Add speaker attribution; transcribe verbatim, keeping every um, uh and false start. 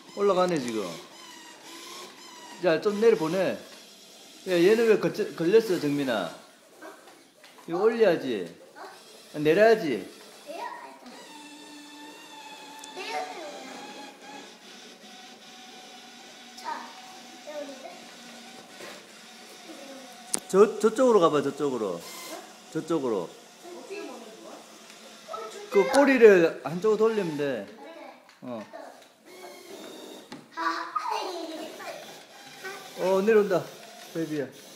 Speaker 1: 올라가네 지금. 자, 좀 내려보내. 야, 얘는 왜 걸, 걸렸어, 정민아? 이거 올려야지. 내려야지. 저, 저쪽으로 가봐, 저쪽으로. 저쪽으로. 그 꼬리를 한쪽으로 돌리면 돼. 어. 어, 내려온다. 베이비야.